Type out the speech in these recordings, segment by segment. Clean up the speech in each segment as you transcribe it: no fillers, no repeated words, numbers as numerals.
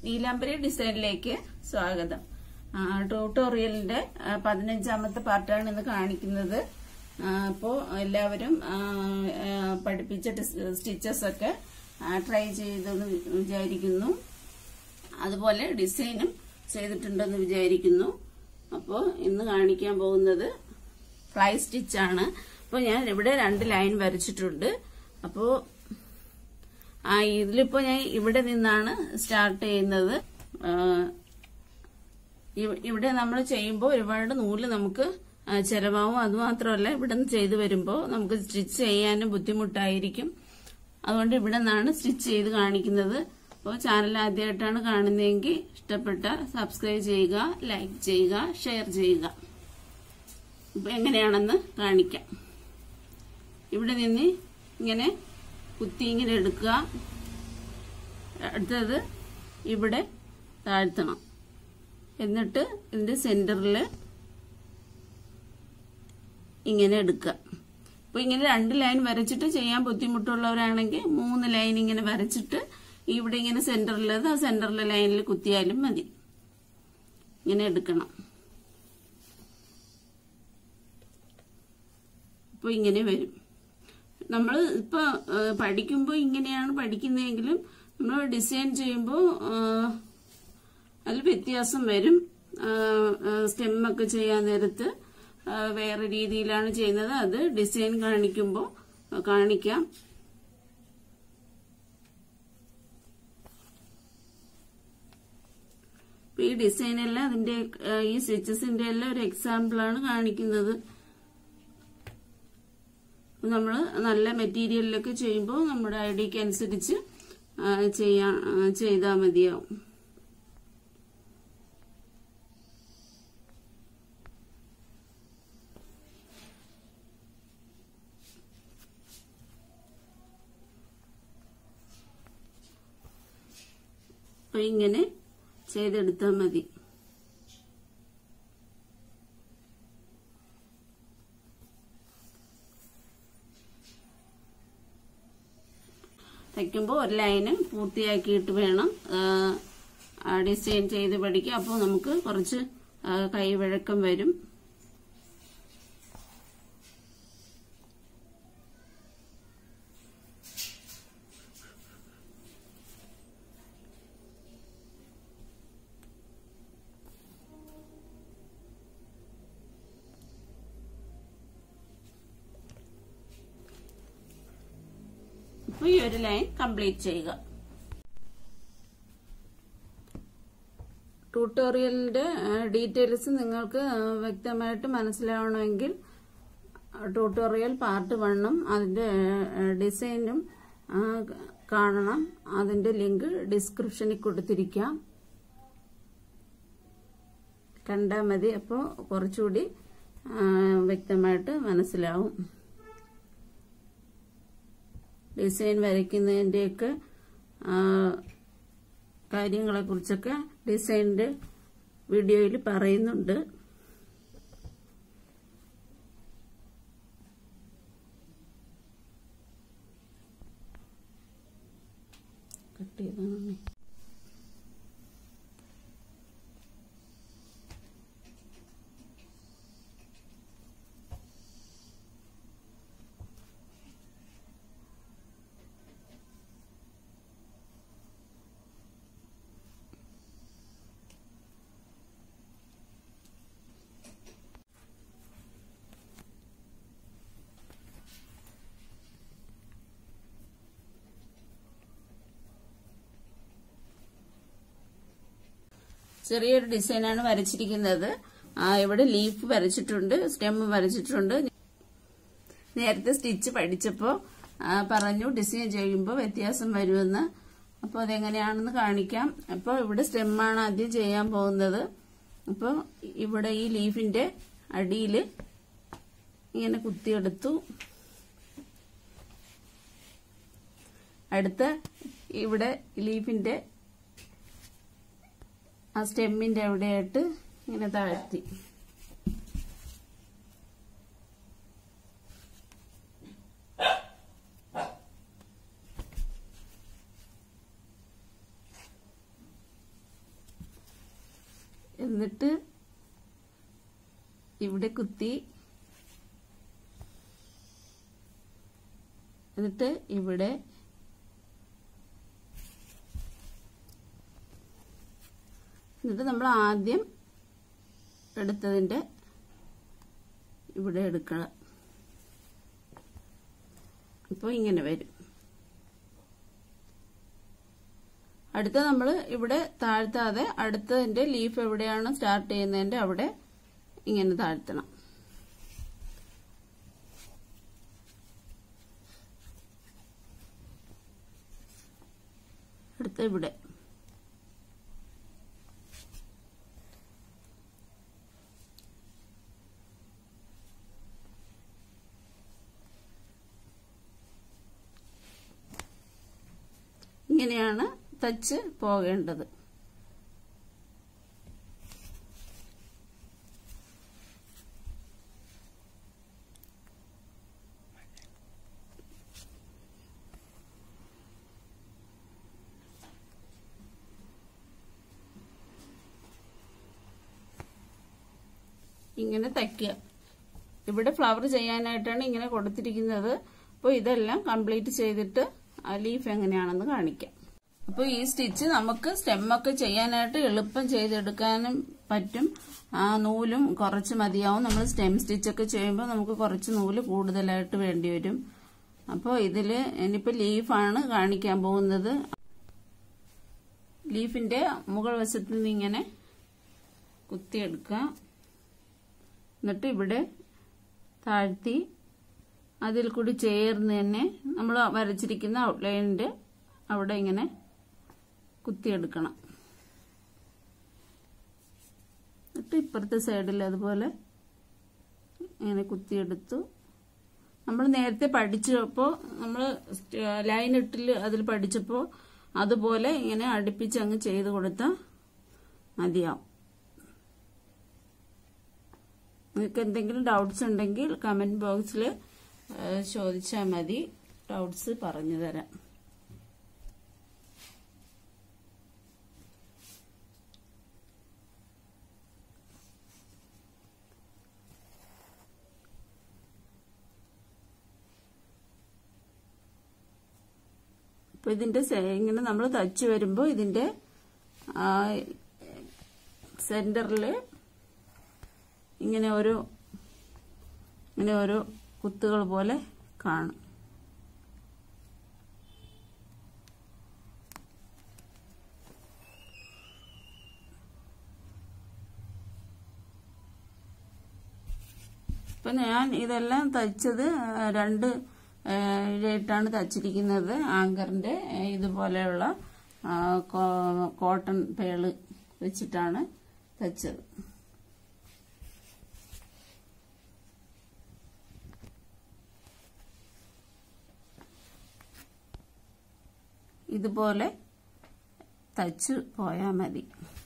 നീലാംബരി ഡിസൈനിലേക്ക് സ്വാഗതം. ട്യൂട്ടോറിയലിന്റെ 15ാമത്തെ പാർട്ടാണ് ഇന്ന് കാണിക്കുന്നത്. അപ്പോൾ എല്ലാവരും പഠിപ്പിച്ച സ്റ്റിച്ചസ് ഒക്കെ ട്രൈ ചെയ്തെന്ന് വിചാരിക്കുന്നു. അതുപോലെ ഡിസൈനും ചെയ്തിട്ടുണ്ടെന്ന് വിചാരിക്കുന്നു. അപ്പോൾ ഇന്ന് കാണിക്കാൻ പോകുന്നത് ഫ്ലൈ സ്റ്റിച്ചാണ്. അപ്പോൾ ഞാൻ ഇവിടെ 2 ലൈൻ വരച്ചിട്ടുണ്ട്. അപ്പോൾ ഇതിലിപ്പോ ഞാൻ ഇവിടെ നിന്നാണ് സ്റ്റാർട്ട് ചെയ്യുന്നത്. ഇവിടെ നമ്മൾ ചെയ്യുമ്പോൾ ഒരുപാട് നൂല് നമുക്ക് ചെലവാകും. അതുമാത്രമല്ല ഇവിടെ നിന്ന് ചെയ്തു വരുമ്പോൾ നമുക്ക് സ്റ്റിച്ച് ചെയ്യാനും ബുദ്ധിമുട്ടായിരിക്കും. അതുകൊണ്ട് ഇവിടെ നിന്നാണ് സ്റ്റിച്ച് ചെയ്ത് കാണിക്കുന്നത്. അപ്പോൾ ചാനൽ ആദ്യമായിട്ടാണ് കാണുന്നതെങ്കിൽ ഇഷ്ടപ്പെട്ട സബ്സ്ക്രൈബ് ചെയ്യുക, ലൈക്ക് ചെയ്യുക, ഷെയർ ചെയ്യുക. ഇപ്പൊ എങ്ങനെയാണെന്ന് കാണിക്കാം. ഇവിടെ നിന്ന് ഇങ്ങനെ കുത്തി ഇങ്ങനെ എടുക്കുക. അടുത്തത് ഇവിടെ താഴ്ത്തണം. എന്നിട്ട് ഇതിന്റെ സെന്ററിൽ ഇങ്ങനെ എടുക്കുക. അപ്പൊ ഇങ്ങനെ 2 ലൈൻ വരച്ചിട്ട് ചെയ്യാൻ ബുദ്ധിമുട്ടുള്ളവരാണെങ്കിൽ 3 ലൈൻ ഇങ്ങനെ വരച്ചിട്ട് ഇവിടെ ഇങ്ങനെ സെന്ററിലത് ആ സെന്ററിലെ ലൈനിൽ കുത്തിയാലും മതി. ഇങ്ങനെ എടുക്കണം. അപ്പൊ ഇങ്ങനെ വരും. നമ്മൾ ഇപ്പൊ പഠിക്കുമ്പോൾ ഇങ്ങനെയാണ് പഠിക്കുന്നതെങ്കിലും നമ്മൾ ഡിസൈൻ ചെയ്യുമ്പോൾ അതിൽ വ്യത്യാസം വരും. സ്റ്റെമ്മൊക്കെ ചെയ്യാൻ നേരത്ത് വേറെ രീതിയിലാണ് ചെയ്യുന്നത്. അത് ഡിസൈൻ കാണിക്കുമ്പോൾ കാണിക്കാം. ഈ ഡിസൈൻ എല്ലാം അതിന്റെ ഈ സ്റ്റിച്ചസിന്റെ എല്ലാം ഒരു എക്സാമ്പിളാണ് കാണിക്കുന്നത്. നമ്മൾ നല്ല മെറ്റീരിയലിലൊക്കെ ചെയ്യുമ്പോൾ നമ്മുടെ ഐഡിയക്ക് അനുസരിച്ച് ചെയ്താൽ മതിയാവും. അപ്പൊ ഇങ്ങനെ ചെയ്തെടുത്താൽ മതി. തയ്ക്കുമ്പോൾ ഒരു ലൈന് പൂർത്തിയാക്കിയിട്ട് വേണം ഡിസൈൻ ചെയ്ത് പഠിക്കുക. അപ്പോൾ നമുക്ക് കുറച്ച് കൈവഴക്കം വരും. ഈ ഒരു ലൈൻ കംപ്ലീറ്റ് ചെയ്യുക. ട്യൂട്ടോറിയലിന്റെ ഡീറ്റെയിൽസ് നിങ്ങൾക്ക് വ്യക്തമായിട്ട് മനസ്സിലാവണമെങ്കിൽ ട്യൂട്ടോറിയൽ പാർട്ട് 1ഉം അതിന്റെ ഡിസൈനും കാണണം. അതിന്റെ ലിങ്ക് ഡിസ്ക്രിപ്ഷനിൽ കൊടുത്തിരിക്കാം. കണ്ടാൽ മതി. അപ്പോൾ കുറച്ചുകൂടി വ്യക്തമായിട്ട് മനസ്സിലാവും. ഡിസൈൻ വരയ്ക്കുന്നതിന്റെയൊക്കെ കാര്യങ്ങളെ കുറിച്ചൊക്കെ ഡിസൈനിന്റെ വീഡിയോയിൽ പറയുന്നുണ്ട്. കട്ട് ചെയ്താണ്. ചെറിയൊരു ഡിസൈനാണ് വരച്ചിരിക്കുന്നത്. ഇവിടെ ലീഫ് വരച്ചിട്ടുണ്ട്, സ്റ്റെം വരച്ചിട്ടുണ്ട്. നേരത്തെ സ്റ്റിച്ച് പഠിച്ചപ്പോൾ പറഞ്ഞു ഡിസൈൻ ചെയ്യുമ്പോൾ വ്യത്യാസം വരുമെന്ന്. അപ്പോൾ അതെങ്ങനെയാണെന്ന് കാണിക്കാം. അപ്പോൾ ഇവിടെ സ്റ്റെമ്മാണ് ആദ്യം ചെയ്യാൻ പോകുന്നത്. അപ്പോൾ ഇവിടെ ഈ ലീഫിന്റെ അടിയിൽ ഇങ്ങനെ കുത്തിയെടുത്തു. അടുത്ത ഇവിടെ ലീഫിന്റെ ആ സ്റ്റെമ്മിന്റെ അവിടെയായിട്ട് ഇങ്ങനെ താഴ്ത്തി. എന്നിട്ട് ഇവിടെ കുത്തി, എന്നിട്ട് ഇവിടെ, എന്നിട്ട് നമ്മൾ ആദ്യം എടുത്തതിന്റെ ഇവിടെ എടുക്കണം. അപ്പോൾ ഇങ്ങനെ വരും. അടുത്ത നമ്മൾ ഇവിടെ താഴ്ത്താതെ അടുത്തതിന്റെ ലീഫ് എവിടെയാണ് സ്റ്റാർട്ട് ചെയ്യുന്നതിന്റെ അവിടെ ഇങ്ങനെ താഴ്ത്തണം. അടുത്ത ഇവിടെ ഇങ്ങനെയാണ് തച്ച് പോകേണ്ടത്. ഇങ്ങനെ തയ്ക്കുക. ഇവിടെ ഫ്ലവർ ചെയ്യാനായിട്ടാണ് ഇങ്ങനെ കൊടുത്തിരിക്കുന്നത്. അപ്പോൾ ഇതെല്ലാം കംപ്ലീറ്റ് ചെയ്തിട്ട് ലീഫ് എങ്ങനെയാണെന്ന് കാണിക്കാം. അപ്പോൾ ഈ സ്റ്റിച്ച് നമുക്ക് സ്റ്റെമ്മൊക്കെ ചെയ്യാനായിട്ട് എളുപ്പം ചെയ്തെടുക്കാനും പറ്റും. നൂലും കുറച്ച് മതിയാവും. നമ്മൾ സ്റ്റെം സ്റ്റിച്ചൊക്കെ ചെയ്യുമ്പോൾ നമുക്ക് കുറച്ച് നൂല് കൂടുതലായിട്ട് വേണ്ടി വരും. അപ്പോൾ ഇതില് ഇനിയിപ്പോൾ ലീഫാണ് കാണിക്കാൻ പോകുന്നത്. ലീഫിന്റെ മുകൾ വശത്ത് നിന്ന് ഇങ്ങനെ കുത്തിയെടുക്കുക. എന്നിട്ട് ഇവിടെ താഴ്ത്തി അതിൽ കൂടി ചേർന്ന് തന്നെ നമ്മൾ വരച്ചിരിക്കുന്ന ഔട്ട്ലൈനിന്റെ അവിടെ ഇങ്ങനെ കുത്തിയെടുക്കണം. എന്നിട്ട് ഇപ്പുറത്തെ സൈഡിൽ അതുപോലെ ഇങ്ങനെ കുത്തിയെടുത്തു. നമ്മൾ നേരത്തെ പഠിച്ചപ്പോൾ നമ്മൾ ലൈൻ ഇട്ടിൽ അതിൽ പഠിച്ചപ്പോൾ അതുപോലെ ഇങ്ങനെ അടുപ്പിച്ച് അങ്ങ് ചെയ്ത് കൊടുത്താൽ മതിയാവും. നിങ്ങൾക്ക് എന്തെങ്കിലും ഡൗട്ട്സ് ഉണ്ടെങ്കിൽ കമന്റ് ബോക്സിൽ ചോദിച്ചാൽ മതി. ഡൗട്ട്സ് പറഞ്ഞു തരാം. അപ്പൊ ഇതിന്റെ ഇങ്ങനെ നമ്മൾ തച്ച് വരുമ്പോൾ ഇതിന്റെ സെന്ററിൽ ഇങ്ങനെ ഓരോ കുത്തുകൾ പോലെ കാണും. ഇപ്പൊ ഞാൻ ഇതെല്ലാം തയ്ച്ചത് 2 ഇഴയിട്ടാണ് തച്ചിരിക്കുന്നത്. ആങ്കറിന്റെ ഇതുപോലെയുള്ള കോട്ടൺ പേള് വെച്ചിട്ടാണ് തച്ചത്. ഇതുപോലെ തച്ച് പോയാൽ മതി.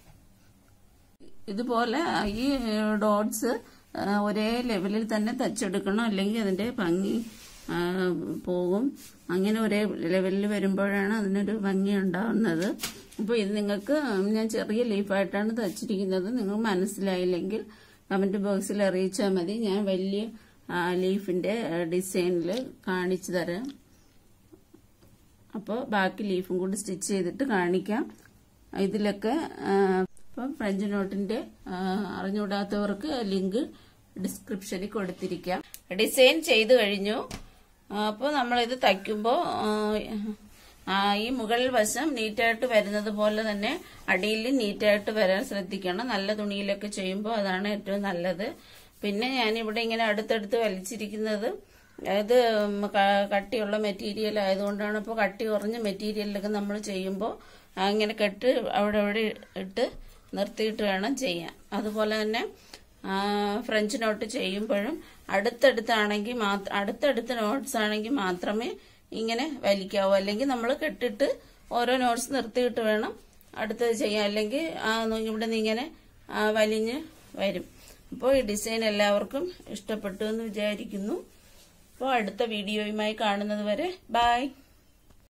ഇതുപോലെ ഈ ഡോട്ട്സ് ഒരേ ലെവലിൽ തന്നെ തച്ചെടുക്കണം, അല്ലെങ്കിൽ അതിന്റെ ഭംഗി പോകും. അങ്ങനെ ഒരേ ലെവലിൽ വരുമ്പോഴാണ് അതിനൊരു ഭംഗി ഉണ്ടാവുന്നത്. അപ്പോൾ ഇത് നിങ്ങൾക്ക് ഞാൻ ചെറിയ ലീഫായിട്ടാണ് തച്ചിരിക്കുന്നത്. നിങ്ങൾ മനസ്സിലായില്ലെങ്കിൽ കമന്റ് ബോക്സിൽ അറിയിച്ചാൽ മതി. ഞാൻ വലിയ ലീഫിന്റെ ഡിസൈനിൽ കാണിച്ചു തരാം. അപ്പോൾ ബാക്കി ലീഫും കൂടി സ്റ്റിച്ച് ചെയ്തിട്ട് കാണിക്കാം. ഇതിലൊക്കെ ഇപ്പം ഫ്രഞ്ച് നോട്ടിന്റെ അറിഞ്ഞുകൂടാത്തവർക്ക് ലിങ്ക് ഡിസ്ക്രിപ്ഷനിൽ കൊടുത്തിരിക്കാം. ഡിസൈൻ ചെയ്ത് കഴിഞ്ഞു. അപ്പോൾ നമ്മളിത് തയ്ക്കുമ്പോൾ ഈ മുകളിൽ വശം നീറ്റായിട്ട് വരുന്നത് പോലെ തന്നെ അടിയിൽ നീറ്റായിട്ട് വരാൻ ശ്രദ്ധിക്കണം. നല്ല തുണിയിലൊക്കെ ചെയ്യുമ്പോൾ അതാണ് ഏറ്റവും നല്ലത്. പിന്നെ ഞാനിവിടെ ഇങ്ങനെ അടുത്തടുത്ത് വലിച്ചിരിക്കുന്നത് ഇത് കട്ടിയുള്ള മെറ്റീരിയൽ ആയതുകൊണ്ടാണ്. അപ്പോൾ കട്ടി കുറഞ്ഞ മെറ്റീരിയലിലൊക്കെ നമ്മൾ ചെയ്യുമ്പോൾ ഇങ്ങനെ കെട്ട് അവിടെ ഇട്ട് നിർത്തിയിട്ട് വേണം ചെയ്യാൻ. അതുപോലെ തന്നെ ഫ്രഞ്ച് നോട്ട് ചെയ്യുമ്പോഴും അടുത്തടുത്ത നോട്ട്സ് ആണെങ്കിൽ മാത്രമേ ഇങ്ങനെ വലിക്കാവൂ. അല്ലെങ്കിൽ നമ്മൾ കെട്ടിട്ട് ഓരോ നോട്ട്സ് നിർത്തിയിട്ട് വേണം അടുത്തത് ചെയ്യാൻ. അല്ലെങ്കിൽ ഇവിടെ നിന്ന് ഇങ്ങനെ വലിഞ്ഞ് വരും. അപ്പോൾ ഈ ഡിസൈൻ എല്ലാവർക്കും ഇഷ്ടപ്പെട്ടു എന്ന് വിചാരിക്കുന്നു. അപ്പോൾ അടുത്ത വീഡിയോയുമായി കാണുന്നത് വരെ ബൈ.